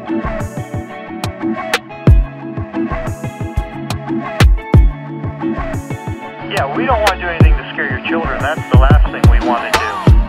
Yeah, we don't want to do anything to scare your children. That's the last thing we want to do.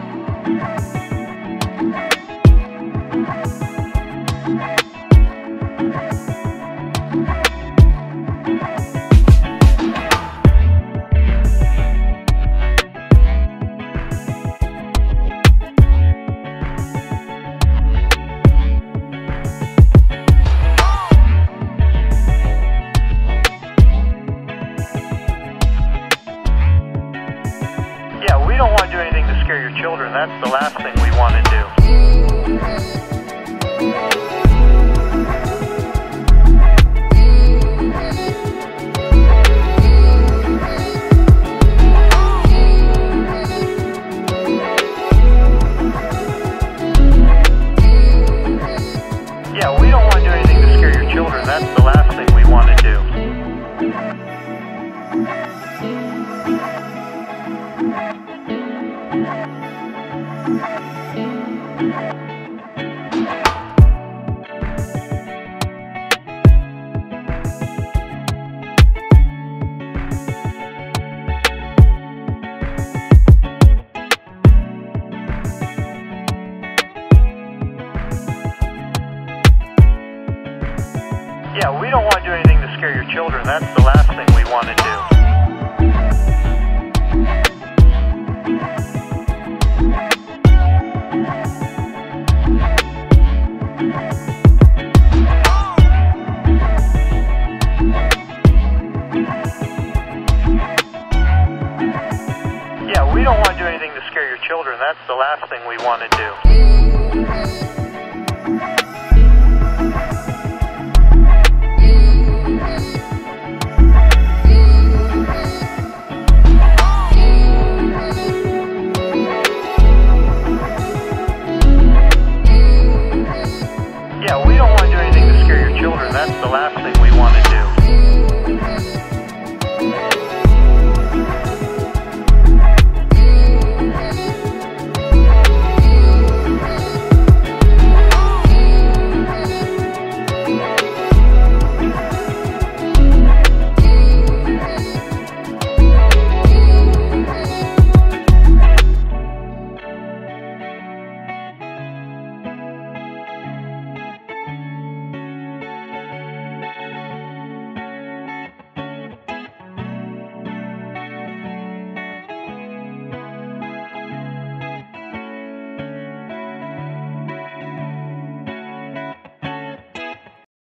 Yeah, we don't want to do anything to scare your children. That's the last thing we want to do. Yeah, we don't want to do anything to scare your children. That's the last thing we want to do. Yeah, we don't want to do anything to scare your children. That's the last thing we want to do. Yeah, we don't want to do anything to scare your children. That's the last thing we want to do. Yeah, we don't want to do anything to scare your children. That's the last thing we